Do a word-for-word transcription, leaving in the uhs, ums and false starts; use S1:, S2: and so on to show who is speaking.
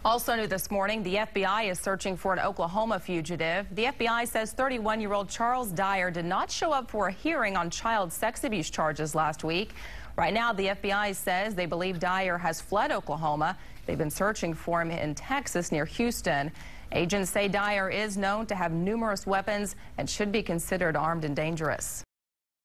S1: Also new this morning, the F B I is searching for an Oklahoma fugitive. The F B I says thirty-one-year-old Charles Dyer did not show up for a hearing on child sex abuse charges last week. Right now, the F B I says they believe Dyer has fled Oklahoma. They've been searching for him in Texas near Houston. Agents say Dyer is known to have numerous weapons and should be considered armed and dangerous.